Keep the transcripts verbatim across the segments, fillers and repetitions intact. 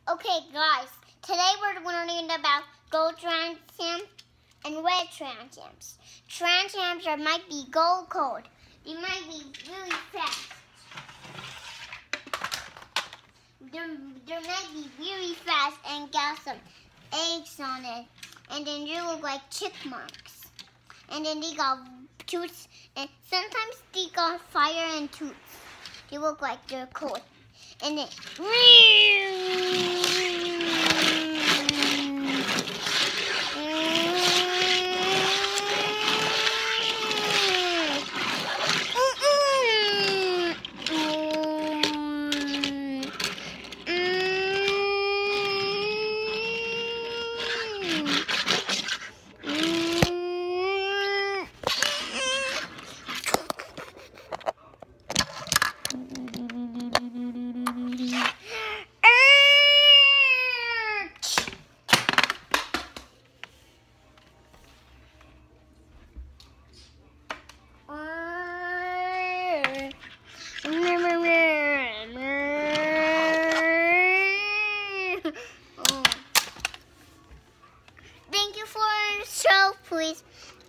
Okay, guys, today we're learning about gold transients and red transients. Transients are might be gold cold. They might be really fast. They're, they might be really fast and got some eggs on it. And then they look like chipmunks. And then they got tooths. And sometimes they got fire and tooths. They look like they're cold. And then thank you for the show, please.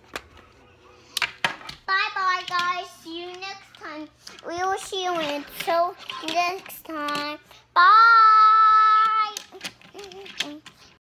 Bye-bye, guys. See you next time. We will see you in the show next time. Bye.